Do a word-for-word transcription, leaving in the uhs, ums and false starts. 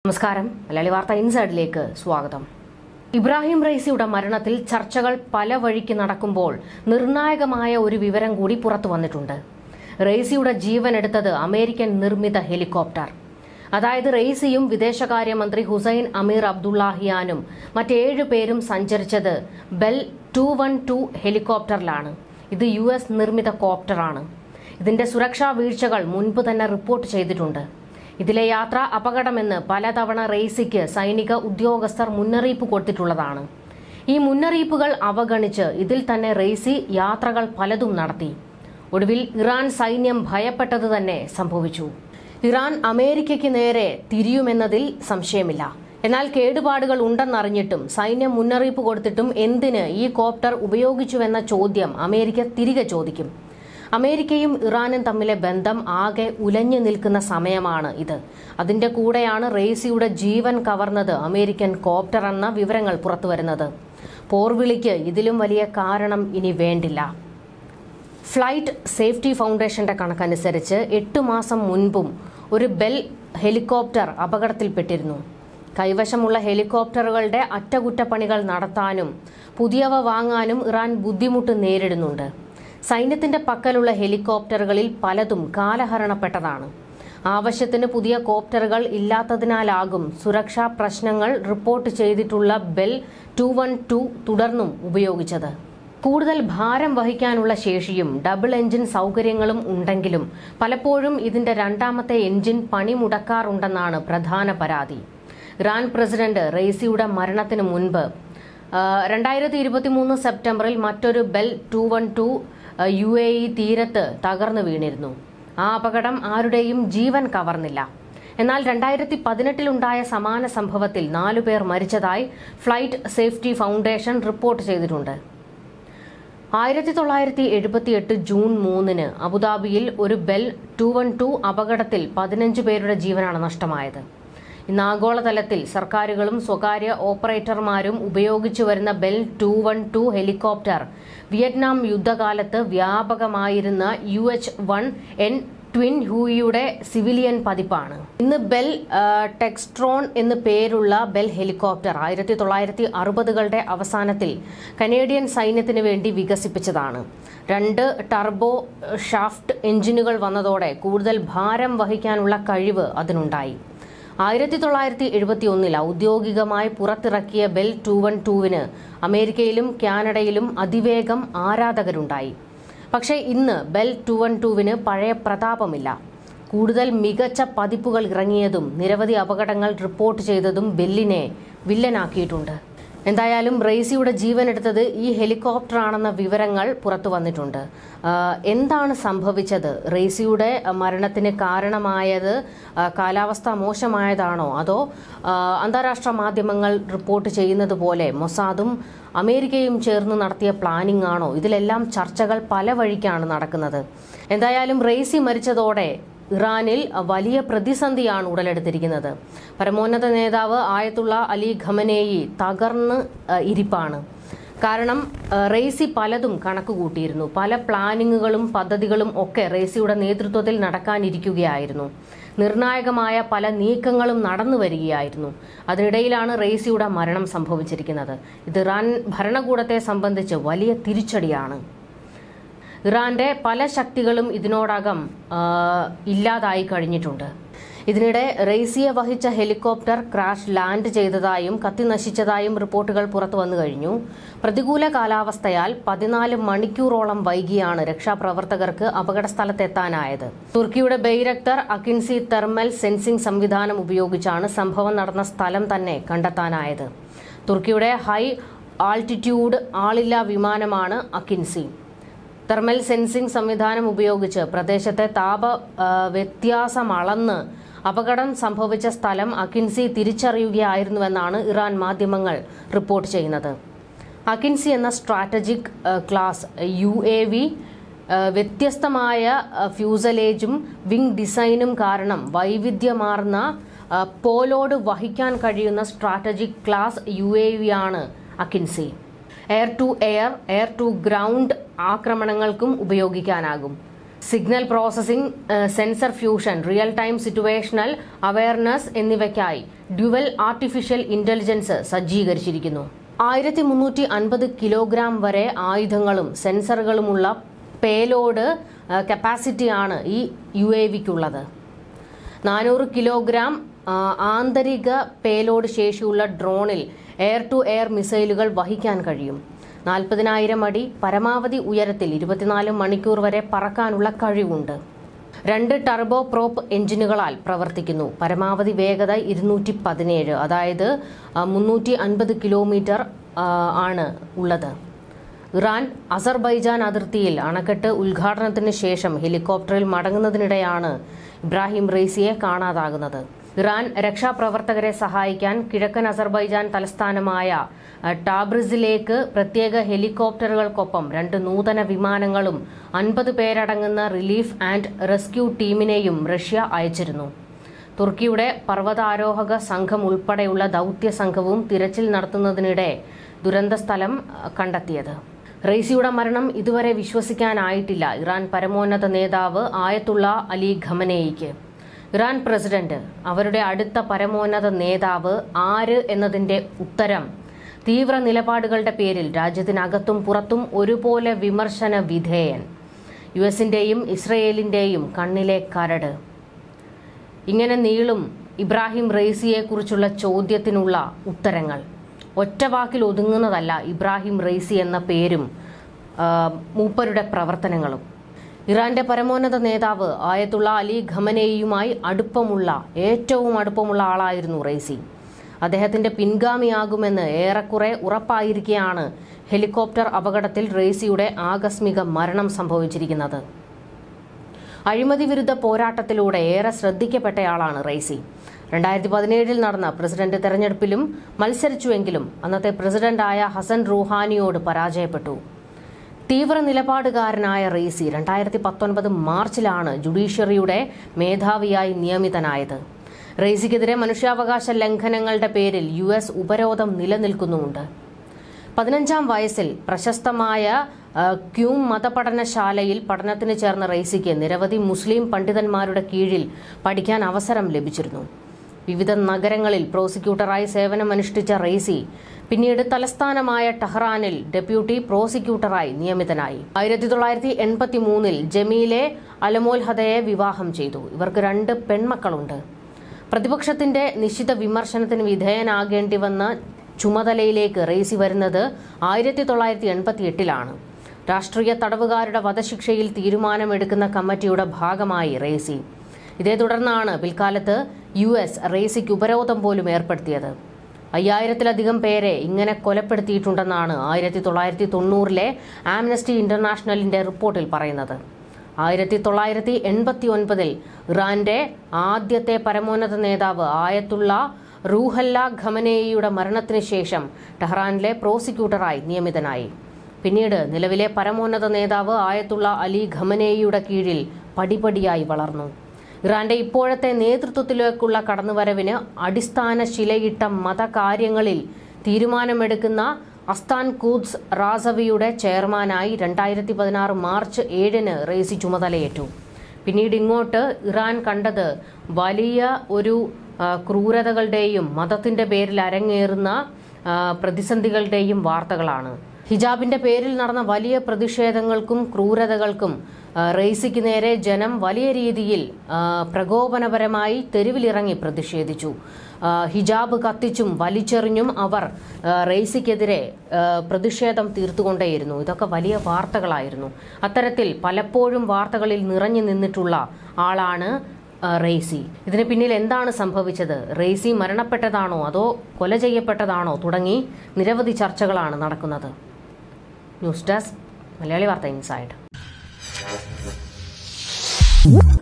നമസ്കാരം. മലയാളി വാർത്ത ഇൻസൈഡിലേക്ക് സ്വാഗതം. ഇബ്രാഹിം റൈസിയുടെ മരണത്തിൽ ചർച്ചകൾ പല വഴിക്ക് നടക്കുമ്പോൾ നിർണായകമായ ഒരു വിവരം കൂടി പുറത്തു വന്നിട്ടുണ്ട്. റൈസിയുടെ ജീവൻ എടുത്തത് അമേരിക്കൻ നിർമ്മിത ഹെലികോപ്റ്റർ. അതായത് റൈസിയും വിദേശകാര്യമന്ത്രി ഹുസൈൻ അമീർ അബ്ദുല്ലാഹിയാനും മറ്റേഴു പേരും സഞ്ചരിച്ചത് ബെൽ ടു വൺ ടു ഹെലികോപ്റ്ററിലാണ്. ഇത് യു എസ് നിർമ്മിത കോപ്റ്ററാണ്. ഇതിന്റെ സുരക്ഷാ വീഴ്ചകൾ മുൻപ് തന്നെ റിപ്പോർട്ട് ചെയ്തിട്ടുണ്ട്. ഇതിലെ യാത്ര അപകടമെന്ന് പലതവണ റൈസിക്ക് സൈനിക ഉദ്യോഗസ്ഥർ മുന്നറിയിപ്പ് കൊടുത്തിട്ടുള്ളതാണ്. ഈ മുന്നറിയിപ്പുകൾ അവഗണിച്ച് ഇതിൽ തന്നെ റൈസി യാത്രകൾ പലതും നടത്തി. ഒടുവിൽ ഇറാൻ സൈന്യം ഭയപ്പെട്ടത് തന്നെ സംഭവിച്ചു. ഇറാൻ അമേരിക്കയ്ക്ക് നേരെ തിരിയുമെന്നതിൽ സംശയമില്ല. എന്നാൽ കേടുപാടുകൾ ഉണ്ടെന്നറിഞ്ഞിട്ടും സൈന്യം മുന്നറിയിപ്പ് കൊടുത്തിട്ടും എന്തിന് ഈ കോപ്റ്റർ ഉപയോഗിച്ചുവെന്ന ചോദ്യം അമേരിക്ക തിരികെ ചോദിക്കും. അമേരിക്കയും ഇറാനും തമ്മിലെ ബന്ധം ആകെ ഉലഞ്ഞു നിൽക്കുന്ന സമയമാണ് ഇത്. അതിന്റെ കൂടെയാണ് റൈസിയുടെ ജീവൻ കവർന്നത് അമേരിക്കൻ കോപ്റ്റർ എന്ന വിവരങ്ങൾ പുറത്തുവരുന്നത്. പോർവിളിക്ക് ഇതിലും വലിയ കാരണം ഇനി വേണ്ടില്ല. ഫ്ലൈറ്റ് സേഫ്റ്റി ഫൗണ്ടേഷന്റെ കണക്കനുസരിച്ച് എട്ട് മാസം മുൻപും ഒരു ബെൽ ഹെലികോപ്റ്റർ അപകടത്തിൽപ്പെട്ടിരുന്നു. കൈവശമുള്ള ഹെലികോപ്റ്ററുകളുടെ അറ്റകുറ്റപ്പണികൾ നടത്താനും പുതിയവ വാങ്ങാനും ഇറാൻ ബുദ്ധിമുട്ട് നേരിടുന്നുണ്ട്. സൈന്യത്തിന്റെ പക്കലുള്ള ഹെലികോപ്റ്ററുകളിൽ പലതും കാലഹരണപ്പെട്ടതാണ്. ആവശ്യത്തിന് പുതിയ കോപ്റ്ററുകൾ ഇല്ലാത്തതിനാലാകും സുരക്ഷാ പ്രശ്നങ്ങൾ റിപ്പോർട്ട് ചെയ്തിട്ടുള്ള ബെൽ ടു വൺ ടു തുടർന്നും ഉപയോഗിച്ചത്. കൂടുതൽ ഭാരം വഹിക്കാനുള്ള ശേഷിയും ഡബിൾ എഞ്ചിൻ സൗകര്യങ്ങളും ഉണ്ടെങ്കിലും പലപ്പോഴും ഇതിന്റെ രണ്ടാമത്തെ എഞ്ചിൻ പണിമുടക്കാറുണ്ടെന്നാണ് പ്രധാന പരാതി. ഇറാൻ പ്രസിഡന്റ് റൈസിയുടെ മരണത്തിന് മുൻപ് രണ്ടായിരത്തി ഇരുപത്തി മൂന്ന് സെപ്റ്റംബറിൽ മറ്റൊരു Bell two one two U A E തീരത്ത് തകർന്നു വീണിരുന്നു. ആ അപകടം ആരുടെയും ജീവൻ കവർന്നില്ല. എന്നാൽ രണ്ടായിരത്തി പതിനെട്ടിലുണ്ടായ സമാന സംഭവത്തിൽ നാലുപേർ മരിച്ചതായി ഫ്ലൈറ്റ് സേഫ്റ്റി ഫൗണ്ടേഷൻ റിപ്പോർട്ട് ചെയ്തിട്ടുണ്ട്. ആയിരത്തി തൊള്ളായിരത്തി എഴുപത്തിയെട്ട് ജൂൺ മൂന്നിന് അബുദാബിയിൽ ഒരു ബെൽ ടു വൺ ടു അപകടത്തിൽ പതിനഞ്ച് പേരുടെ ജീവനാണ് നഷ്ടമായത്. ഇന്ന് ആഗോളതലത്തിൽ സർക്കാരുകളും സ്വകാര്യ ഓപ്പറേറ്റർമാരും ഉപയോഗിച്ചു വരുന്ന Bell two one two helicopter Vietnam യുദ്ധകാലത്ത് വ്യാപകമായിരുന്ന U H one N twin ഹൂയിയുടെ സിവിലിയൻ പതിപ്പാണ്. ഇന്ന് ബെൽ ടെക്സ്ട്രോൺ എന്ന് പേരുള്ള ബെൽ ഹെലികോപ്റ്റർ ആയിരത്തി തൊള്ളായിരത്തി അറുപതുകളുടെ അവസാനത്തിൽ കനേഡിയൻ സൈന്യത്തിന് വേണ്ടി വികസിപ്പിച്ചതാണ്. രണ്ട് ടർബോ ഷാഫ്റ്റ് എഞ്ചിനുകൾ വന്നതോടെ കൂടുതൽ ഭാരം വഹിക്കാനുള്ള കഴിവ് അതിനുണ്ടായി. ആയിരത്തി തൊള്ളായിരത്തി എഴുപത്തി ഒന്നിൽ ഔദ്യോഗികമായി പുറത്തിറക്കിയ ബെൽ ടു വൺ ടുവിന് അമേരിക്കയിലും കാനഡയിലും അതിവേഗം ആരാധകരുണ്ടായി. പക്ഷേ ഇന്ന് ബെൽ ടു വൺ ടുവിന് പഴയ പ്രതാപമില്ല. കൂടുതൽ മികച്ച പതിപ്പുകൾ ഇറങ്ങിയതും നിരവധി അപകടങ്ങൾ റിപ്പോർട്ട് ചെയ്തതും ബെല്ലിനെ വില്ലനാക്കിയിട്ടുണ്ട്. എന്തായാലും റൈസിയുടെ ജീവൻ എടുത്തത് ഈ ഹെലികോപ്റ്റർ ആണെന്ന വിവരങ്ങൾ പുറത്തു വന്നിട്ടുണ്ട്. എന്താണ് സംഭവിച്ചത്? റൈസിയുടെ മരണത്തിന് കാരണമായത് കാലാവസ്ഥ മോശമായതാണോ, അതോ അന്താരാഷ്ട്ര മാധ്യമങ്ങൾ റിപ്പോർട്ട് ചെയ്യുന്നത് പോലെ മൊസാദും അമേരിക്കയും ചേർന്ന് നടത്തിയ പ്ലാനിംഗ് ആണോ? ഇതിലെല്ലാം ചർച്ചകൾ പല വഴിക്കാണ് നടക്കുന്നത്. എന്തായാലും റൈസി മരിച്ചതോടെ ഇറാനിൽ വലിയ പ്രതിസന്ധിയാണ് ഉടലെടുത്തിരിക്കുന്നത്. പരമോന്നത നേതാവ് ആയത്തുള്ള അലി ഖമനേയി തകർന്ന് ഇരിപ്പാണ്. കാരണം റൈസി പലതും കണക്ക് കൂട്ടിയിരുന്നു. പല പ്ലാനിങ്ങുകളും പദ്ധതികളും ഒക്കെ റൈസിയുടെ നേതൃത്വത്തിൽ നടക്കാനിരിക്കുകയായിരുന്നു. നിർണായകമായ പല നീക്കങ്ങളും നടന്നു വരികയായിരുന്നു. അതിനിടയിലാണ് റൈസിയുടെ മരണം സംഭവിച്ചിരിക്കുന്നത്. ഇത് ഇറാൻ ഭരണകൂടത്തെ സംബന്ധിച്ച് വലിയ തിരിച്ചടിയാണ്. ഇറാന്റെ പല ശക്തികളും ഇതിനോടകം ഇല്ലാതായി കഴിഞ്ഞിട്ടുണ്ട്. ഇതിനിടെ റൈസിയെ വഹിച്ച ഹെലികോപ്റ്റർ ക്രാഷ് ലാൻഡ് ചെയ്തതായും കത്തിനശിച്ചതായും റിപ്പോർട്ടുകൾ പുറത്തു വന്നു കഴിഞ്ഞു. പ്രതികൂല കാലാവസ്ഥയാൽ പതിനാല് മണിക്കൂറോളം വൈകിയാണ് രക്ഷാപ്രവർത്തകർക്ക് അപകടസ്ഥലത്തെത്താനായത്. തുർക്കിയുടെ ബെയ്രക്തർ അക്കിൻസി തെർമൽ സെൻസിംഗ് സംവിധാനം ഉപയോഗിച്ചാണ് സംഭവം നടന്ന സ്ഥലം തന്നെ കണ്ടെത്താനായത്. തുർക്കിയുടെ ഹൈ ആൾട്ടിറ്റ്യൂഡ് ആളില്ലാ വിമാനമാണ് അക്കിൻസി. തെർമൽ സെൻസിംഗ് സംവിധാനം ഉപയോഗിച്ച് പ്രദേശത്തെ താപ വ്യത്യാസം അളന്ന് അപകടം സംഭവിച്ച സ്ഥലം അക്കിൻസി തിരിച്ചറിയുകയായിരുന്നുവെന്നാണ് ഇറാൻ മാധ്യമങ്ങൾ റിപ്പോർട്ട് ചെയ്യുന്നത്. അക്കിൻസി എന്ന strategic class U A V വ്യത്യസ്തമായ ഫ്യൂസലേജും വിംഗ് ഡിസൈനും കാരണം വൈവിധ്യമാർന്ന പോലോഡ് വഹിക്കാൻ കഴിയുന്ന strategic class U A V ആണ് Akinci. Air to air, air to ground ആക്രമണങ്ങൾക്കും ഉപയോഗിക്കാനാകും. Signal processing, sensor fusion, real time situational awareness എന്നിവയ്ക്കായി ഡ്യുവൽ ആർട്ടിഫിഷ്യൽ ഇന്റലിജൻസ് സജ്ജീകരിച്ചിരിക്കുന്നു. ആയിരത്തി മുന്നൂറ്റി അൻപത് കിലോഗ്രാം വരെ ആയുധങ്ങളും സെൻസറുകളുമുള്ള പേലോഡ് കപ്പാസിറ്റിയാണ് ഈ യു എ വിക്കുള്ളത്. നാനൂറ് കിലോഗ്രാം ആന്തരിക പേലോഡ് ശേഷിയുള്ള ഡ്രോണിൽ എയർ ടു എയർ മിസൈലുകൾ വഹിക്കാൻ കഴിയും. നാൽപ്പതിനായിരം അടി പരമാവധി ഉയരത്തിൽ ഇരുപത്തിനാല് മണിക്കൂർ വരെ പറക്കാനുള്ള കഴിവുണ്ട്. രണ്ട് ടർബോ പ്രോപ്പ് എഞ്ചിനുകളാൽ പ്രവർത്തിക്കുന്നു. പരമാവധി വേഗത ഇരുന്നൂറ്റി പതിനേഴ്, അതായത് മുന്നൂറ്റി അൻപത് കിലോമീറ്റർ ആണ് ഉള്ളത്. ഇറാൻ അസർബൈജാൻ അതിർത്തിയിൽ അണക്കെട്ട് ഉദ്ഘാടനത്തിന് ശേഷം ഹെലികോപ്റ്ററിൽ മടങ്ങുന്നതിനിടെയാണ് ഇബ്രാഹിം റെയ്സിയെ കാണാതാകുന്നത്. ഇറാൻ രക്ഷാപ്രവർത്തകരെ സഹായിക്കാൻ കിഴക്കൻ അസർബൈജാൻ തലസ്ഥാനമായ ടാബ്രിസിലേക്ക് പ്രത്യേക ഹെലികോപ്റ്ററുകൾക്കൊപ്പം രണ്ട് നൂതന വിമാനങ്ങളും അൻപത് പേരടങ്ങുന്ന റിലീഫ് ആൻഡ് റെസ്ക്യൂ ടീമിനെയും റഷ്യ അയച്ചിരുന്നു. തുർക്കിയുടെ പർവ്വതാരോഹക സംഘം ഉൾപ്പെടെയുള്ള ദൌത്യ സംഘവും തിരച്ചിൽ നടത്തുന്നതിനിടെ ദുരന്ത സ്ഥലം കണ്ടെത്തിയത്. റെയ്സിയുടെ മരണം ഇതുവരെ വിശ്വസിക്കാനായിട്ടില്ല ഇറാൻ പരമോന്നത നേതാവ് ആയത്തുള്ള അലി ഖമനേയിക്ക്. ഇറാൻ പ്രസിഡന്റ് അവരുടെ അടുത്ത പരമോന്നത നേതാവ് ആര് എന്നതിന്റെ ഉത്തരം തീവ്ര നിലപാടുകളുടെ പേരിൽ രാജ്യത്തിനകത്തും പുറത്തും ഒരുപോലെ വിമർശന വിധേയൻ. യു എസിന്റെയും ഇസ്രയേലിന്റെയും കണ്ണിലെ കരട്. ഇങ്ങനെ നീളും ഇബ്രാഹിം റെയ്സിയെക്കുറിച്ചുള്ള ചോദ്യത്തിനുള്ള ഉത്തരങ്ങൾ. ഒറ്റ വാക്കിൽ ഒതുങ്ങുന്നതല്ല ഇബ്രാഹിം റെയ്സി എന്ന പേരും മൂപ്പരുടെ പ്രവർത്തനങ്ങളും. ഇറാന്റെ പരമോന്നത നേതാവ് ആയത്തുള്ള അലി ഖമനേയിയുമായി അടുപ്പമുള്ള ഏറ്റവും അടുപ്പമുള്ള ആളായിരുന്നു റെയ്സി. അദ്ദേഹത്തിന്റെ പിൻഗാമിയാകുമെന്ന് ഏറെക്കുറെ ഉറപ്പായിരിക്കെയാണ് ഹെലികോപ്റ്റർ അപകടത്തിൽ റെയ്സിയുടെ ആകസ്മിക മരണം സംഭവിച്ചിരിക്കുന്നത്. അഴിമതി വിരുദ്ധ പോരാട്ടത്തിലൂടെ ഏറെ ശ്രദ്ധിക്കപ്പെട്ടയാളാണ് റെയ്സി. രണ്ടായിരത്തി പതിനേഴിൽ നടന്ന പ്രസിഡന്റ് തെരഞ്ഞെടുപ്പിലും മത്സരിച്ചുവെങ്കിലും അന്നത്തെ പ്രസിഡന്റായ ഹസൻ റൂഹാനിയോട് പരാജയപ്പെട്ടു. തീവ്ര നിലപാടുകാരനായ റെയ്സി രണ്ടായിരത്തി പത്തൊൻപത് മാർച്ചിലാണ് ജുഡീഷ്യറിയുടെ മേധാവിയായി നിയമിതനായത്. റെയ്സിക്കെതിരെ മനുഷ്യാവകാശ ലംഘനങ്ങളുടെ പേരിൽ യു എസ് ഉപരോധം നിലനിൽക്കുന്നുമുണ്ട്. പതിനഞ്ചാം വയസ്സിൽ പ്രശസ്തമായ ക്യൂം മതപഠനശാലയിൽ പഠനത്തിന് ചേർന്ന റെയ്സിക്ക് നിരവധി മുസ്ലിം പണ്ഡിതന്മാരുടെ കീഴിൽ പഠിക്കാൻ അവസരം ലഭിച്ചിരുന്നു. വിവിധ നഗരങ്ങളിൽ പ്രോസിക്യൂട്ടറായി സേവനമനുഷ്ഠിച്ച റെയ്സി പിന്നീട് തലസ്ഥാനമായ ടെഹ്റാനിൽ ഡെപ്യൂട്ടി പ്രോസിക്യൂട്ടറായി നിയമിതനായി. ആയിരത്തി തൊള്ളായിരത്തി എൺപത്തി മൂന്നിൽ ജമീലെ അലമോൽഹദയെ വിവാഹം ചെയ്തു. ഇവർക്ക് രണ്ട് പെൺമക്കളുണ്ട്. പ്രതിപക്ഷത്തിന്റെ നിശ്ചിത വിമർശനത്തിന് വിധേയനാകേണ്ടി വന്ന ചുമതലയിലേക്ക് റെയ്സി വരുന്നത് ആയിരത്തി തൊള്ളായിരത്തി എൺപത്തി എട്ടിലാണ്. രാഷ്ട്രീയ തടവുകാരുടെ വധശിക്ഷയിൽ തീരുമാനമെടുക്കുന്ന കമ്മിറ്റിയുടെ ഭാഗമായി റെയ്സി. ഇതേ തുടർന്നാണ് പിൽക്കാലത്ത് യു എസ് റെയ്സിക്ക് ഉപരോധം പോലും ഏർപ്പെടുത്തിയത്. അയ്യായിരത്തിലധികം പേരെ ഇങ്ങനെ കൊലപ്പെടുത്തിയിട്ടുണ്ടെന്നാണ് ആയിരത്തി തൊള്ളായിരത്തി തൊണ്ണൂറിലെ ആംനസ്റ്റി ഇന്റർനാഷണലിന്റെ റിപ്പോർട്ടിൽ പറയുന്നത്. ആയിരത്തി തൊള്ളായിരത്തി എൺപത്തി ഒൻപതിൽ ഇറാന്റെ ആദ്യത്തെ പരമോന്നത നേതാവ് ആയത്തുള്ള റൂഹല്ല ഖമനേയിയുടെ മരണത്തിന് ശേഷം ടെഹ്റാനിലെ പ്രോസിക്യൂട്ടറായി നിയമിതനായി. പിന്നീട് നിലവിലെ പരമോന്നത നേതാവ് ആയത്തുള്ള അലി ഖമനേയിയുടെ കീഴിൽ പടിപടിയായി വളർന്നു. ഇറാന്റെ ഇപ്പോഴത്തെ നേതൃത്വത്തിലേക്കുള്ള കടന്നുവരവിന് അടിസ്ഥാന ശിലയിട്ട മതകാര്യങ്ങളിൽ തീരുമാനമെടുക്കുന്ന അസ്താൻ ഖുദ്സ് റാസവിയുടെ ചെയർമാനായി രണ്ടായിരത്തി പതിനാറ് മാർച്ച് ഏഴിന് റെയ്സി ചുമതലയേറ്റു. പിന്നീട് ഇങ്ങോട്ട് ഇറാൻ കണ്ടത് വലിയ ഒരു ക്രൂരതകളുടെയും മതത്തിന്റെ പേരിൽ അരങ്ങേറുന്ന പ്രതിസന്ധികളുടെയും വാർത്തകളാണ്. ഹിജാബിന്റെ പേരിൽ നടന്ന വലിയ പ്രതിഷേധങ്ങൾക്കും ക്രൂരതകൾക്കും റെയ്സിക്ക് നേരെ ജനം വലിയ രീതിയിൽ പ്രകോപനപരമായി തെരുവിലിറങ്ങി പ്രതിഷേധിച്ചു. ഹിജാബ് കത്തിച്ചും വലിച്ചെറിഞ്ഞും അവർ റെയ്സിക്കെതിരെ പ്രതിഷേധം തീർത്തുകൊണ്ടേയിരുന്നു. ഇതൊക്കെ വലിയ വാർത്തകളായിരുന്നു. അത്തരത്തിൽ പലപ്പോഴും വാർത്തകളിൽ നിറഞ്ഞു നിന്നിട്ടുള്ള ആളാണ് റെയ്സി. ഇതിന് പിന്നിൽ എന്താണ് സംഭവിച്ചത്? റെയ്സി മരണപ്പെട്ടതാണോ അതോ കൊല ചെയ്യപ്പെട്ടതാണോ തുടങ്ങി നിരവധി ചർച്ചകളാണ് നടക്കുന്നത്. ന്യൂസ് ഡെസ്ക് മലയാളി വാർത്ത ഇൻസൈഡ്.